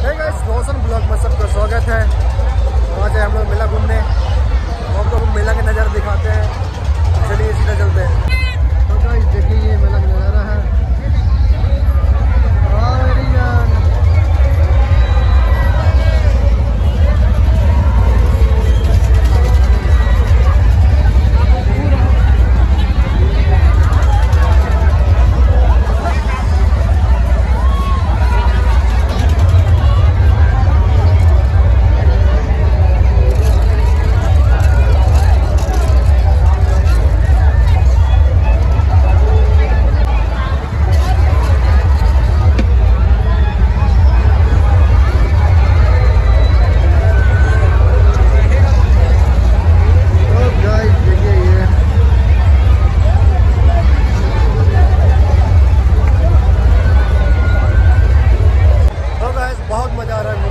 रोशन blog में सबका स्वागत है। आज हम लोग मेला घूमने, हम लोग मेला के नज़ारे दिखाते हैं। चलिए सीधा चलते हैं। तो गाइस देखिए ये मेला का नज़ारा है। बहुत मजा आ रहा है